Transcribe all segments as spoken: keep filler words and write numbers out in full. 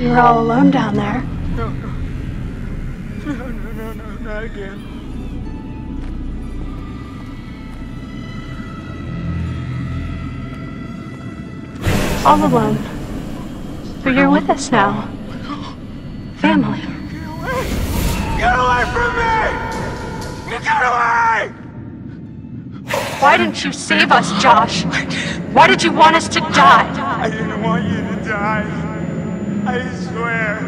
You were all alone down there. No, no. No, no, no, no, not again. All alone. But you're with us now. Family. Get away! Get away from me! You get away! Why didn't you save us, Josh? Why did you want us to die? I didn't want you to die. I swear.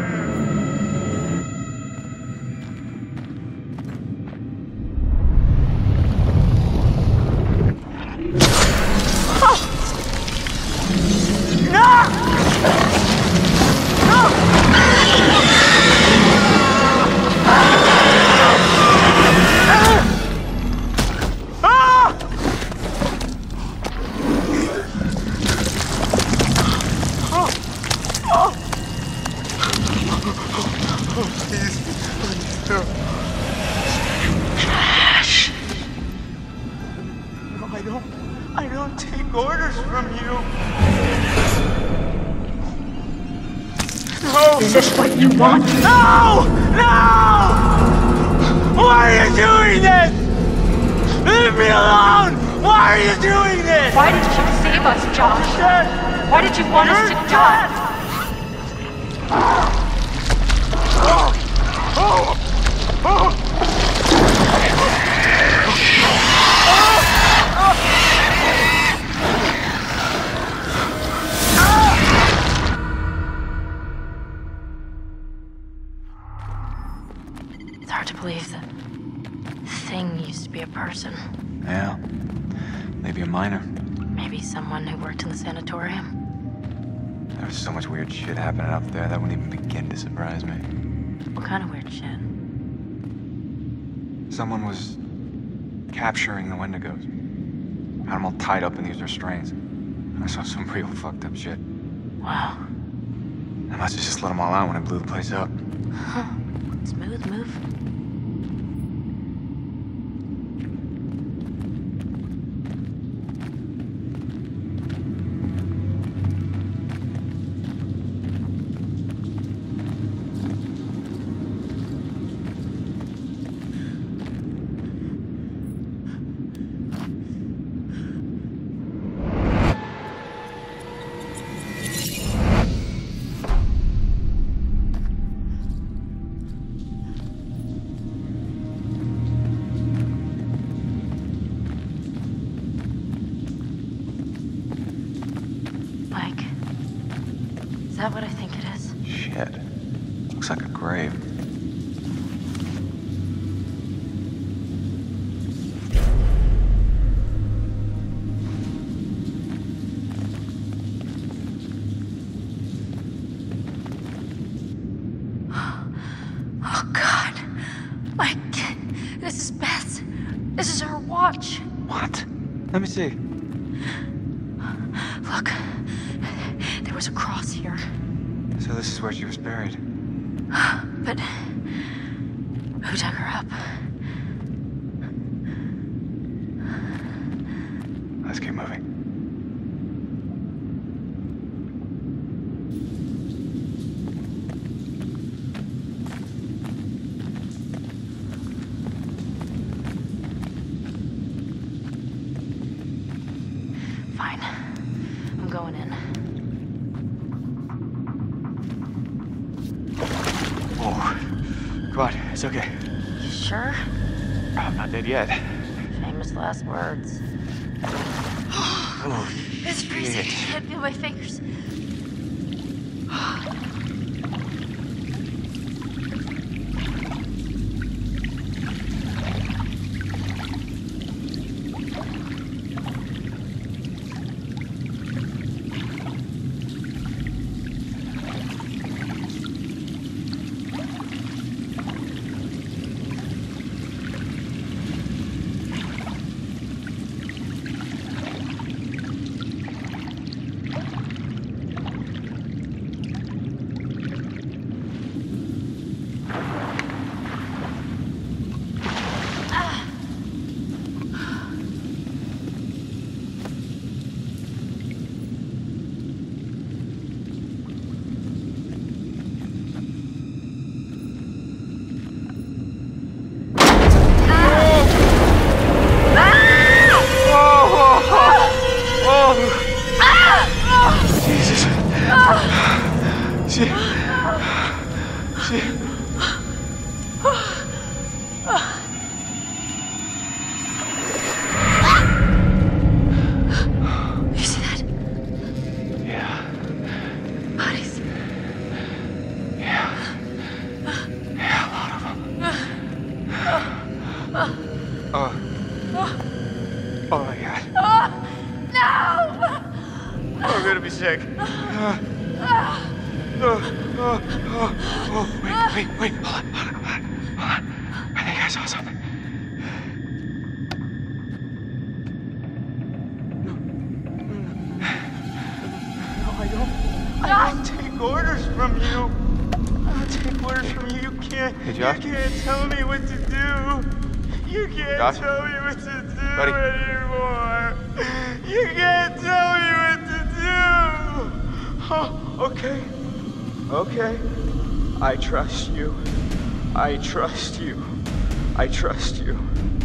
Josh. No, I don't. I don't take orders from you. No. Is this what you want? No! No! Why are you doing this? Leave me alone! Why are you doing this? Why did you save us, Josh? Why did you want us to die? Oh! Oh! Oh! It's hard to believe that thing used to be a person. Yeah. Maybe a miner. Maybe someone who worked in the sanatorium. There was so much weird shit happening up there that wouldn't even begin to surprise me. What kind of weird shit? Someone was capturing the Wendigos. Had them all tied up in these restraints. I saw some real fucked up shit. Wow. I must have just let them all out when I blew the place up. Huh. Smooth move. Mike, is that what I think it is? Shit. Looks like a grave. Oh, God. Mike, this is Beth's. This is her watch. What? Let me see. Look, there was a cross here. So this is where she was buried. But who dug her up? Let's keep moving. Fine. I'm going in. Oh, come on, it's okay. You sure? I'm not dead yet. Famous last words. Oh, It's freezing. shit. I can't feel my fingers. You see that? Yeah. Bodies. Yeah. Yeah, a lot of them. Oh. Oh my God. No! I'm gonna be sick. Uh, uh, uh, uh, oh, wait, wait, wait. Hold on, hold on, hold on. Hold on. I think I saw something. No, I don't. I don't take orders from you. I don't take orders from you. You can't. Hey, Josh? You can't tell me what to do. You can't Josh? tell me what to do Buddy? anymore. You can't tell me what to do. Oh, okay. Okay. I trust you. I trust you. I trust you.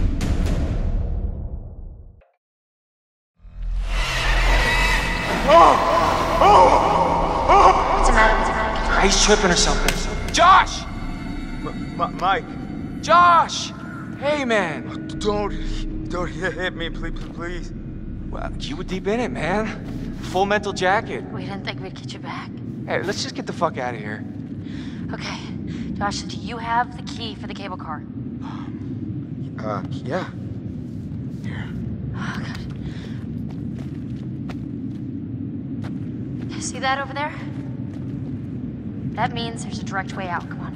Oh! Oh! Oh! What's the matter? What's the matter? He's tripping or something. Josh! M- M- Mike, Josh! Hey, man. don't, don't hit me, please, please. Well, you were deep in it, man. Full mental jacket. We didn't think we'd get you back. Hey, let's just get the fuck out of here. Okay. Josh, do you have the key for the cable car? Uh, yeah. Here. Oh, God. See that over there? That means there's a direct way out. Come on.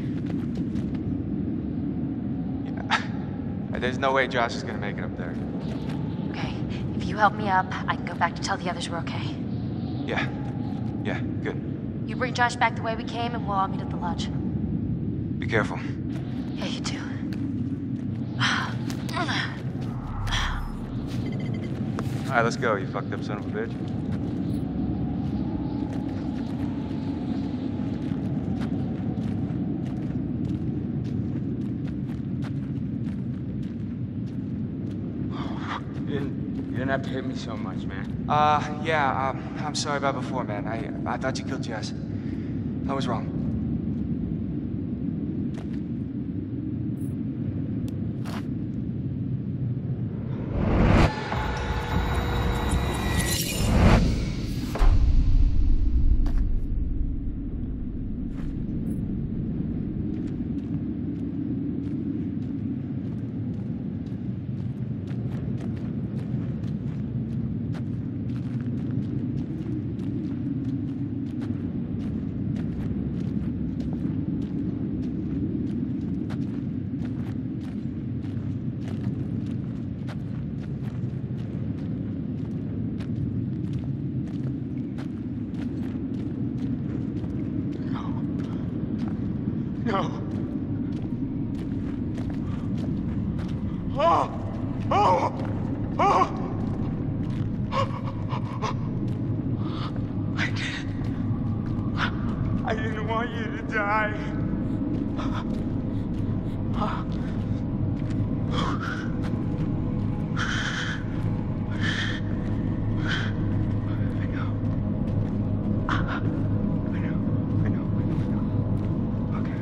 Yeah. There's no way Josh is gonna make it up there. Okay. If you help me up, I can go back to tell the others we're okay. Yeah. Yeah, good. You bring Josh back the way we came, and we'll all meet at the lodge. Be careful. Yeah, you too. All right, let's go, you fucked up son of a bitch. You didn't, you didn't have to hit me so much, man. Uh, yeah, um, I'm sorry about before, man. I I thought you killed Jess. I was wrong. No. Oh! Oh! Oh! I didn't. I didn't want you to die. I know. I know. I know. I know. I know. Okay.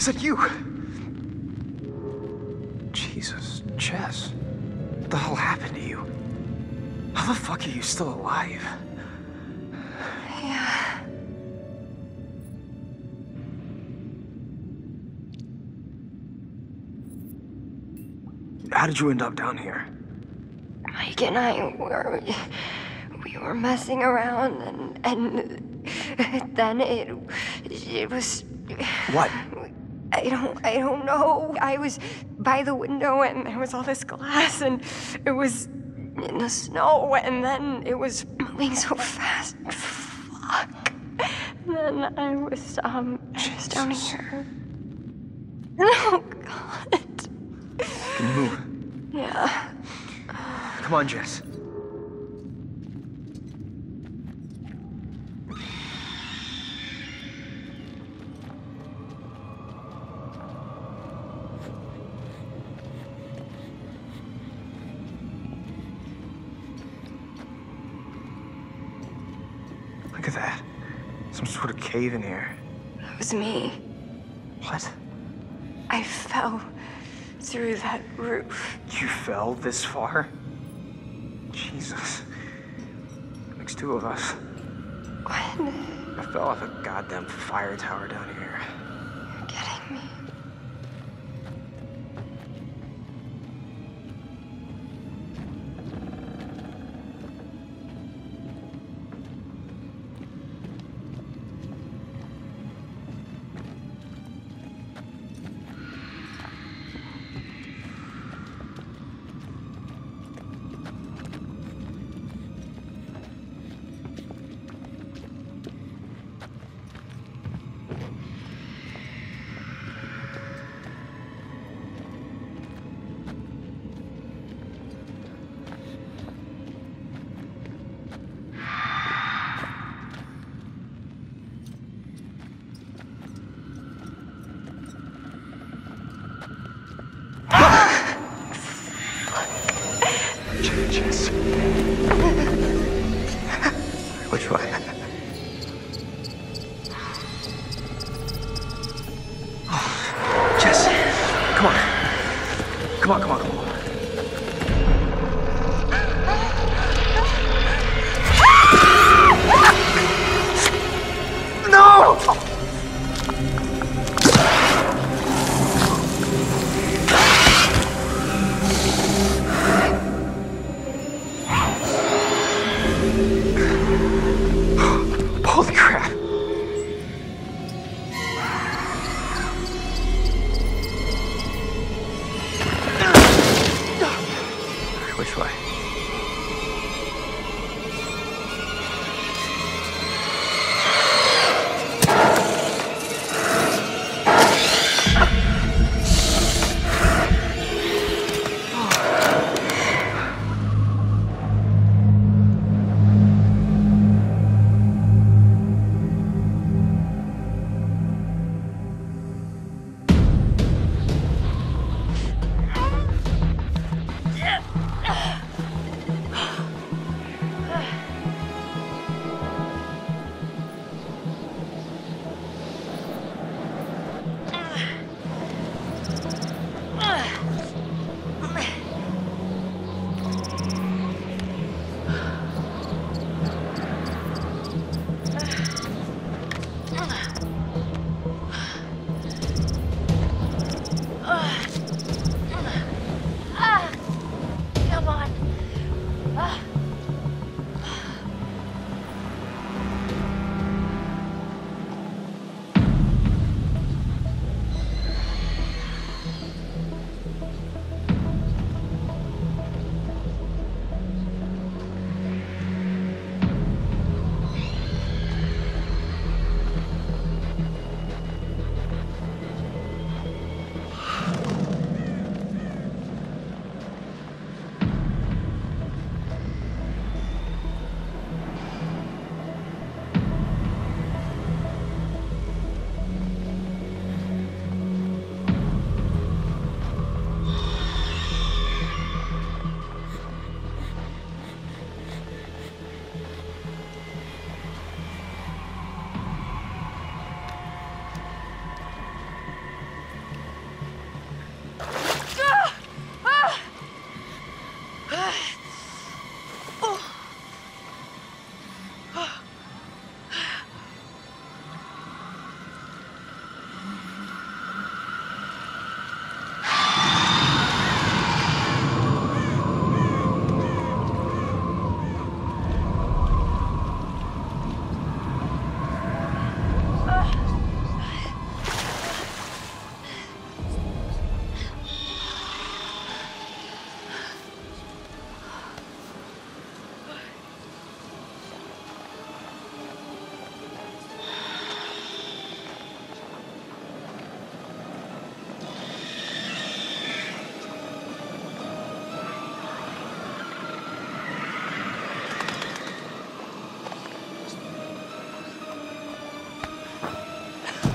Was that you? Jesus, Jess. What the hell happened to you? How the fuck are you still alive? Yeah. How did you end up down here? Mike and I were... We were messing around and... And then it... It was... What? I don't... I don't know. I was by the window and there was all this glass and it was in the snow and then it was moving so fast. Fuck. And then I was, um... I was down here. Oh, God. Can you move? Yeah. Come on, Jess. Look at that. Some sort of cave in here. That was me. What? I fell through that roof. You fell this far? Jesus. Makes two of us. What? I fell off a goddamn fire tower down here. You're kidding me. Jess. Which way? Oh, Jess. Come on. Come on, come on, come on. No! Holy crap.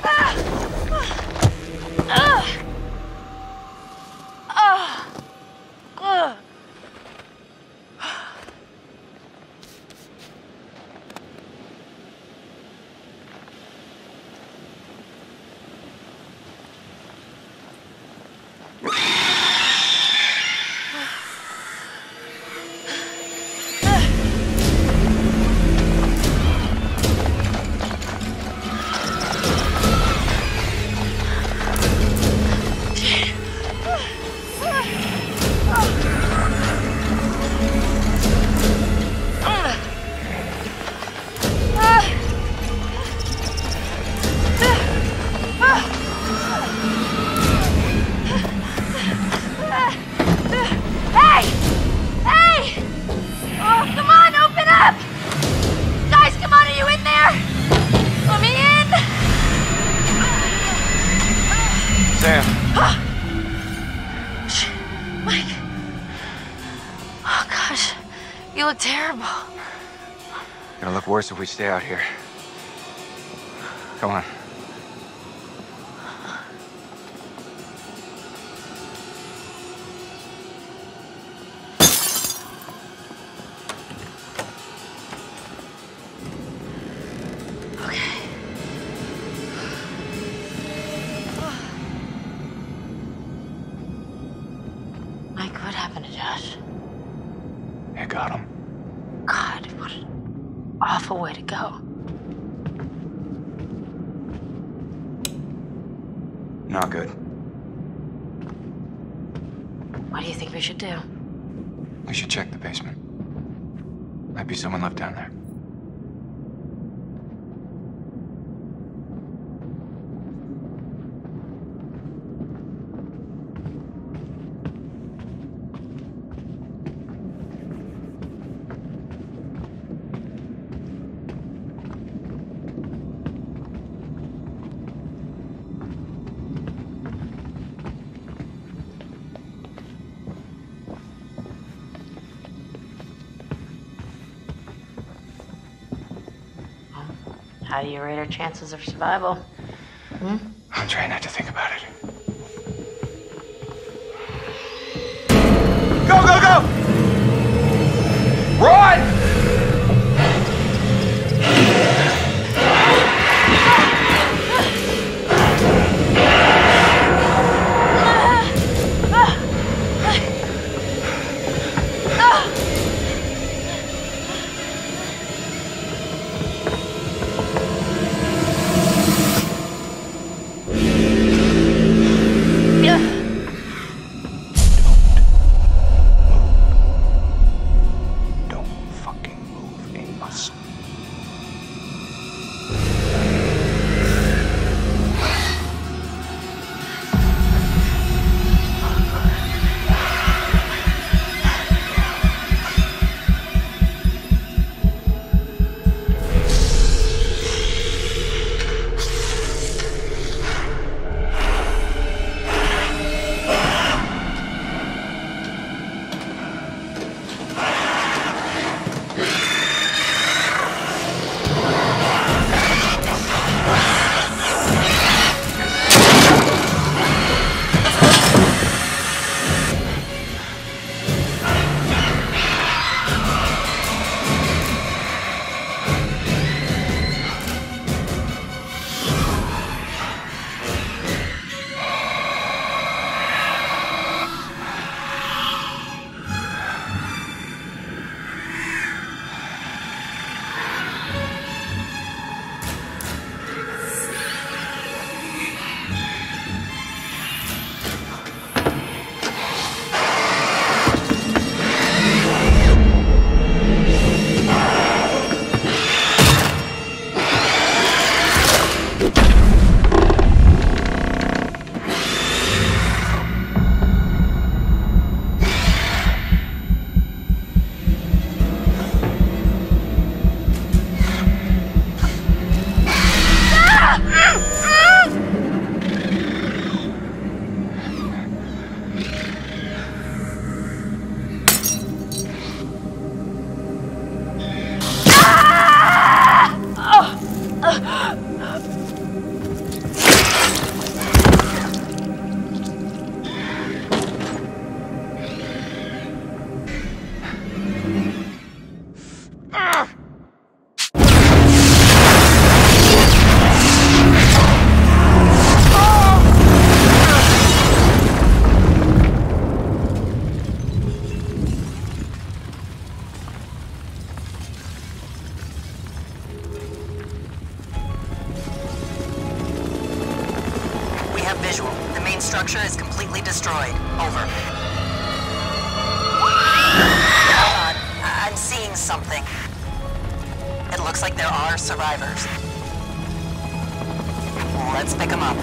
Sam. Mike. Oh, gosh. You look terrible. Gonna look worse if we stay out here. Come on. What happened to Josh? I got him. God, what an awful way to go. Not good. What do you think we should do? We should check the basement. Might be someone left down there. How do you rate our chances of survival? Hmm? I'm trying not to think about it. Go, go, go! Run! Don't have visual. The main structure is completely destroyed. Over. Hold on. I- I'm seeing something. It looks like there are survivors. Let's pick them up.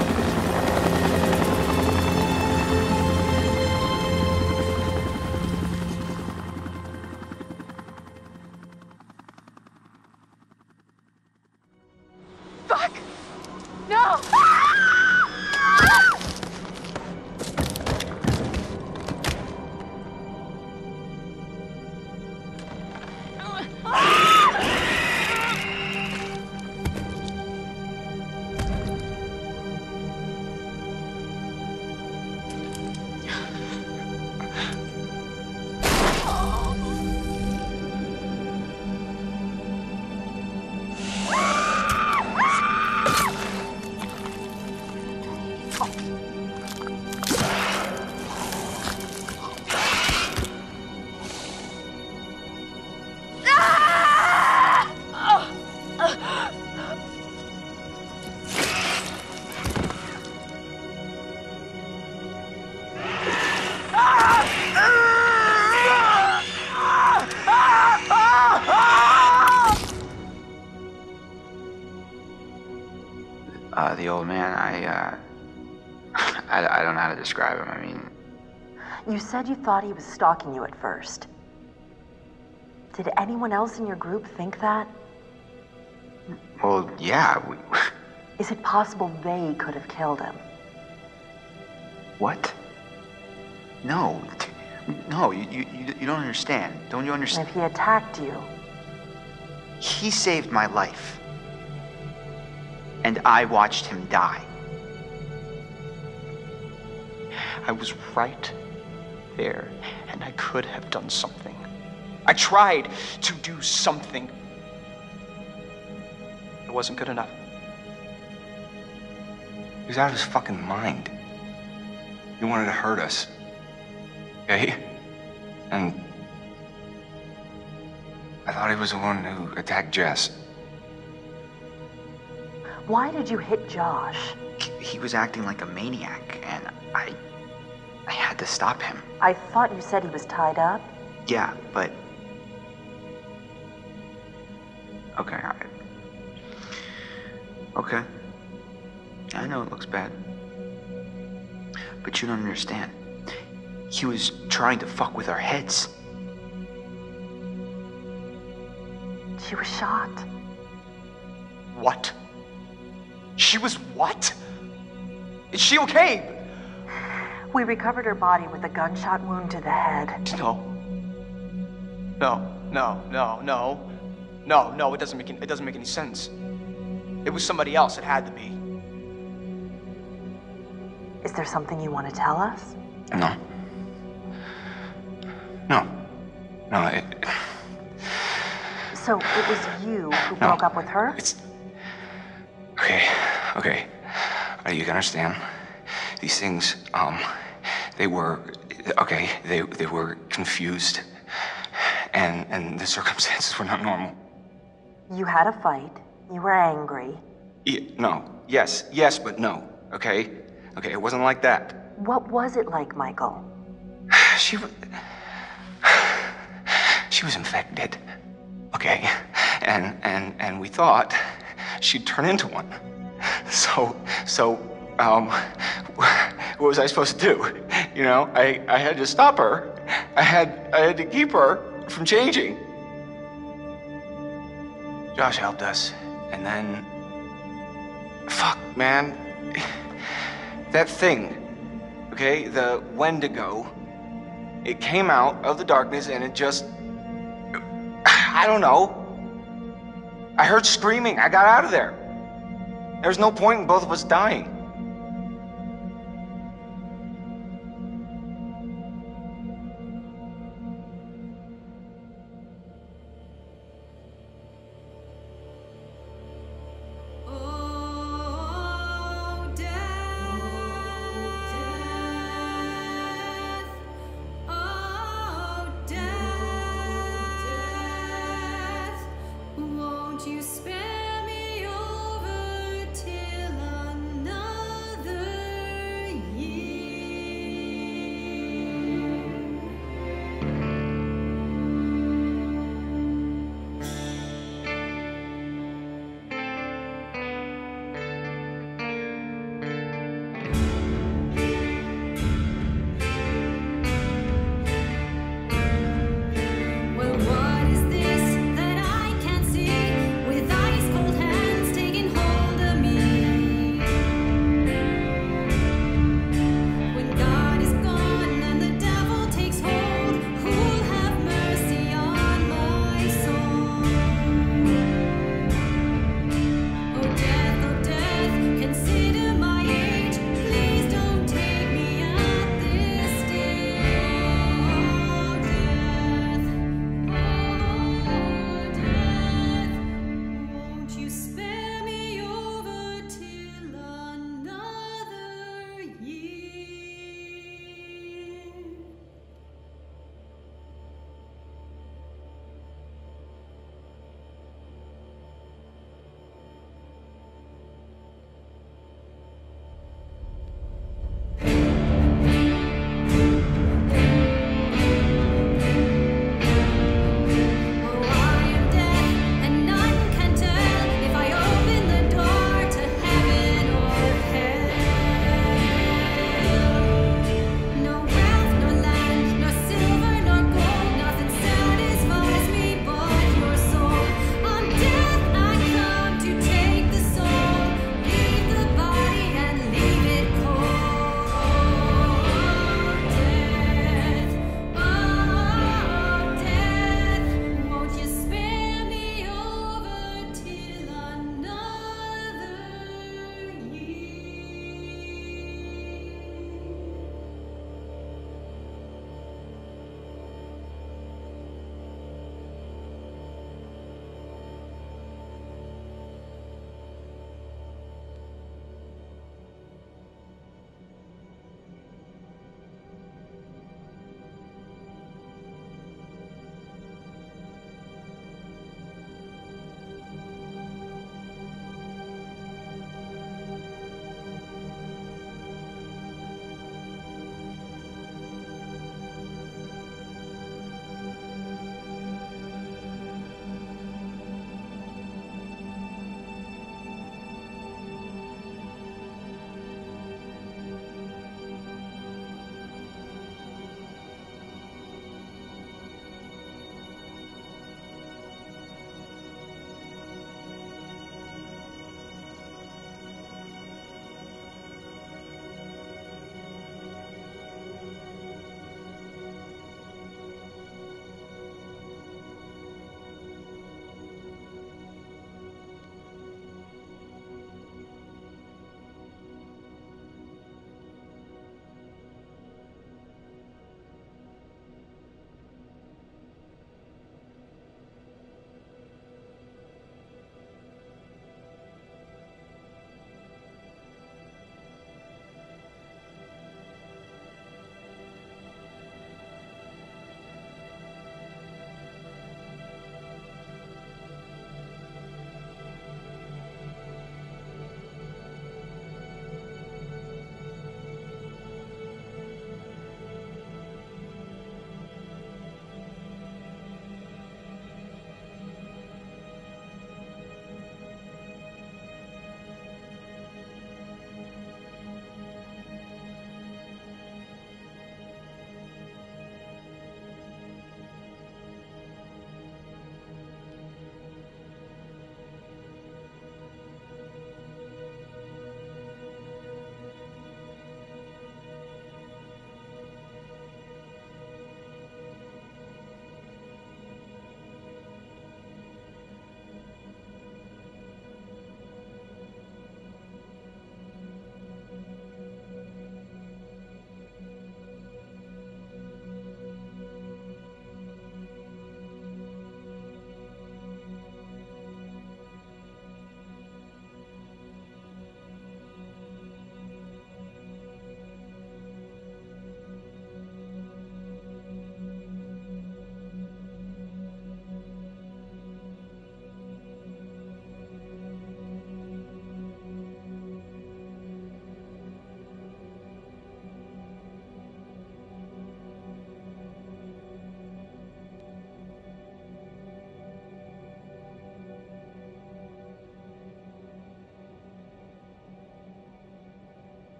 Fuck! No! Uh, the old man, I, uh, I, I don't know how to describe him. I mean, You said you thought he was stalking you at first. Did anyone else in your group think that? well, yeah, we, Is it possible they could have killed him? what? No, t- no, you, you, you you don't understand. Don't you And understand? if he attacked you, He saved my life. And I watched him die. I was right there, and I could have done something. I tried to do something. It wasn't good enough. He was out of his fucking mind. He wanted to hurt us. Okay? And I thought he was the one who attacked Jess. why did you hit Josh? He was acting like a maniac, and I... I had to stop him. I thought you said he was tied up. Yeah, but... Okay, all right. Okay. I know it looks bad. But you don't understand. He was trying to fuck with our heads. She was shot. What? She was what? Is she okay? We recovered her body with a gunshot wound to the head. No. No, no, no, no. No, no, it doesn't make it doesn't make any sense. It was somebody else, it had to be. Is there something you want to tell us? No. No. No, it, So it was you who No. broke up with her? it's... Okay, okay. Uh, you can understand. These things, um, they were... Okay, they, they were confused. And, and the circumstances were not normal. You had a fight. You were angry. Yeah, no. Yes, yes, but no. Okay? Okay, it wasn't like that. What was it like, Michael? She was... She was infected. Okay? And, and, and we thought she'd turn into one. So, so, um, what was I supposed to do? You know, I, I had to stop her. I had, I had to keep her from changing. Josh helped us, and then... Fuck, man. That thing, okay, the Wendigo, it came out of the darkness and it just... I don't know. I heard screaming. I got out of there. There was no point in both of us dying. Oh, death, oh, death, won't you spare me over till another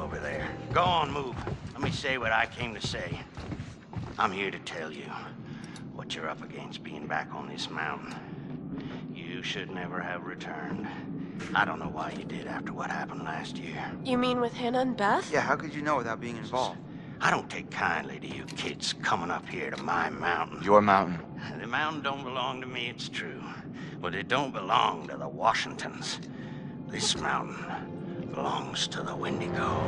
over there. Go on, move. Let me say what I came to say. I'm here to tell you what you're up against being back on this mountain. You should never have returned. I don't know why you did after what happened last year. You mean with Hannah and Beth? Yeah, how could you know without being involved? I don't take kindly to you kids coming up here to my mountain. Your mountain. The mountain don't belong to me, it's true. But it don't belong to the Washingtons. This mountain belongs to the Wendigo.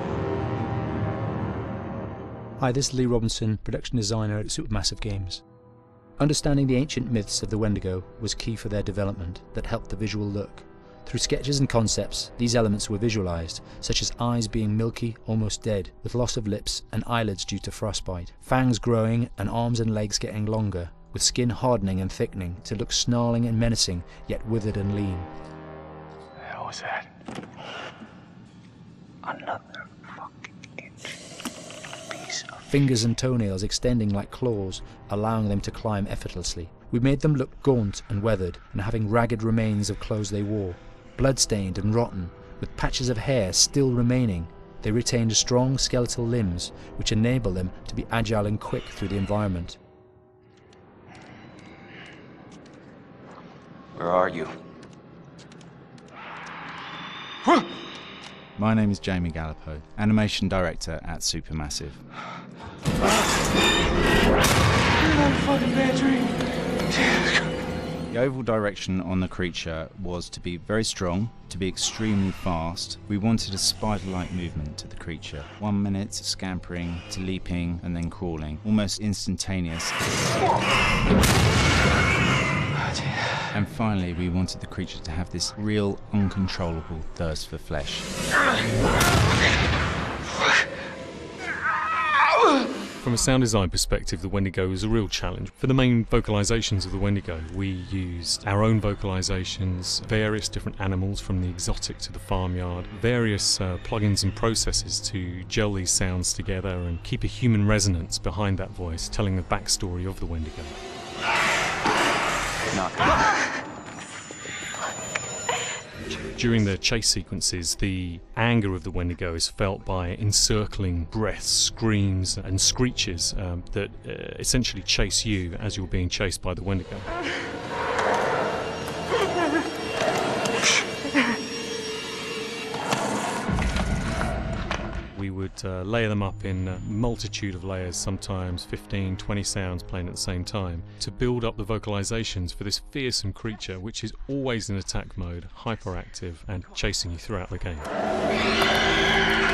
Hi, this is Lee Robinson, production designer at Supermassive Games. Understanding the ancient myths of the Wendigo was key for their development that helped the visual look. Through sketches and concepts, these elements were visualized, such as eyes being milky, almost dead, with loss of lips and eyelids due to frostbite, fangs growing and arms and legs getting longer, with skin hardening and thickening to look snarling and menacing, yet withered and lean. The hell was that? Another fucking piece of... Fingers and toenails extending like claws, allowing them to climb effortlessly. We made them look gaunt and weathered, and having ragged remains of clothes they wore. Blood-stained and rotten, with patches of hair still remaining, they retained strong skeletal limbs, which enable them to be agile and quick through the environment. Where are you? My name is Jamie Gallipo, animation director at Supermassive. Fucking battery. The overall direction on the creature was to be very strong, to be extremely fast. We wanted a spider-like movement to the creature. One minute scampering to leaping and then crawling, almost instantaneous. And finally, we wanted the creature to have this real, uncontrollable thirst for flesh. From a sound design perspective, the Wendigo is a real challenge. For the main vocalizations of the Wendigo, we used our own vocalizations, various different animals from the exotic to the farmyard, various uh, plugins and processes to gel these sounds together and keep a human resonance behind that voice, telling the backstory of the Wendigo. During the chase sequences, the anger of the Wendigo is felt by encircling breaths, screams and screeches um, that uh, essentially chase you as you're being chased by the Wendigo. We would uh, layer them up in a multitude of layers, sometimes fifteen, twenty sounds playing at the same time, to build up the vocalizations for this fearsome creature which is always in attack mode, hyperactive and chasing you throughout the game.